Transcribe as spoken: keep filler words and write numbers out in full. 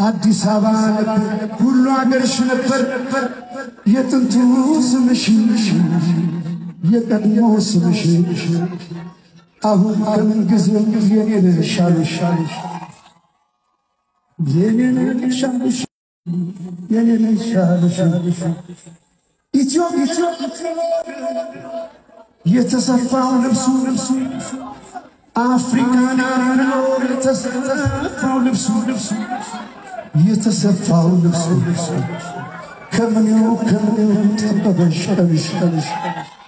አዲስ አበባ ሁሉ አገርሽ ነበር የጥንቱ ስምሽ የቀድሞ ስምሽ አሁን ከምን ጊዜም የኔ ነሽ አሉሽ የኔ ነሽ አሉሽ የኔ ነሽ አሉሽ ኢትዮጵያ የተሰፋው ልብሱ ልብሱ አፍሪካና ነው የተሰፋው ልብሱ ልብሱ የተሰፋው ልብሱ ከምን ከምን ተበበሽ